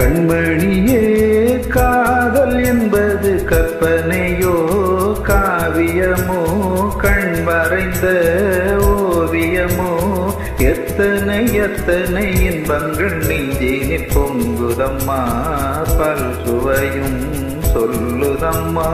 கண்மணியே காதல் என்பது கற்பனையோ காவியமோ கண் வரைந்த ஓவியமோ எத்தனை எத்தனை இன்பங்கள் நெஞ்சினில் பொங்குதம்மா பல் சுவையும் சொல்லுதம்மா.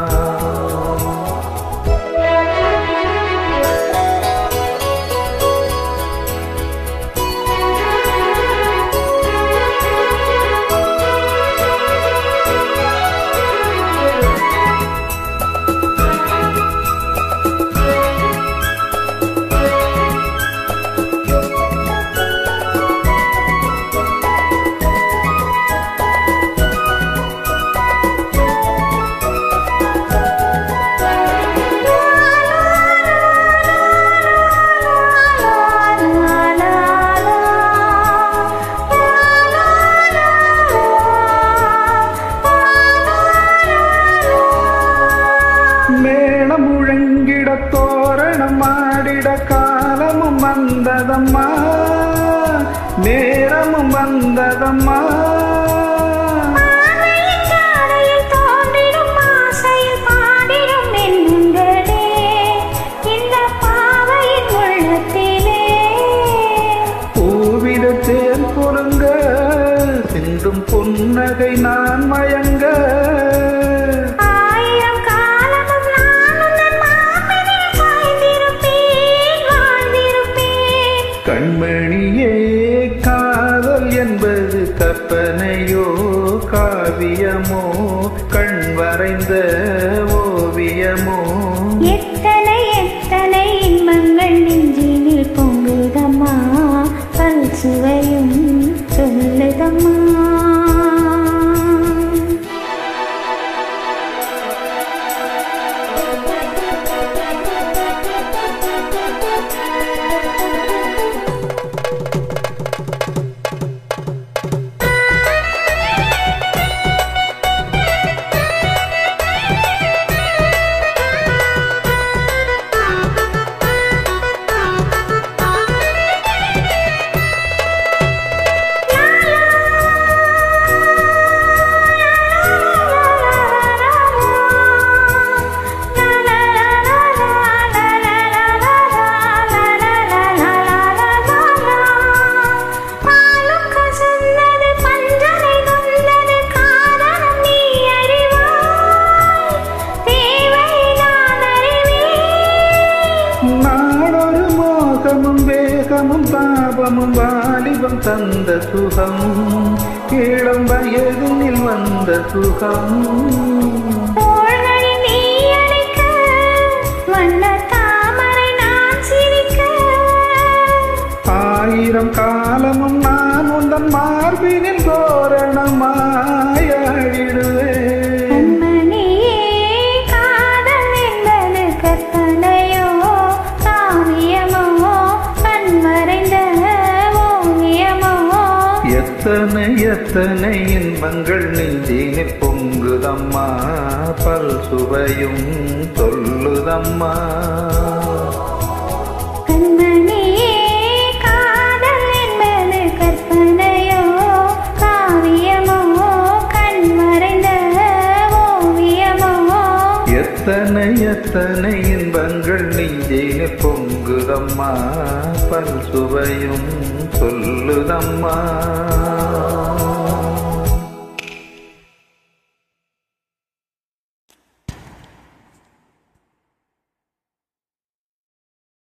மேளம் முழங்கிட தோரணம் ஆடிட காலமும் வந்ததம்மா நேரமும் வந்ததம்மா. பூவிட தேன் பொருங்க சிந்தும் புன்னகை நான் மயங்க கண்மணியே காதல் என்பது கற்பனையோ காவியமோ கண் வரைந்த ஓவியமோ எத்தனை எத்தனை இன்பங்கள் நெஞ்சினில் பொங்குதம்மா பல் சுவையும் சொல்லுதம்மா. வேகமும் பாபமும் வாலிபம் தந்த சுகம் இளம் வயதினில் வந்த சுகம் ஆயிரம் காலமும் நான் உந்தன் மார்பினில் தோரணமாயிடுவேன். எத்தனை எத்தனை இன்பங்கள் நெஞ்சினில் பொங்குதம்மா பல் சுவையும் சொல்லுதம்மா. கண்மணியே காதல் என்பது கற்பனையோ காவியமோ கண் மறைந்த ஓவியமோ எத்தனை எத்தனை இன்பங்கள் நெஞ்சினில் பொங்குதம்மா பல் சுவையும் சொல்லுதம்மா.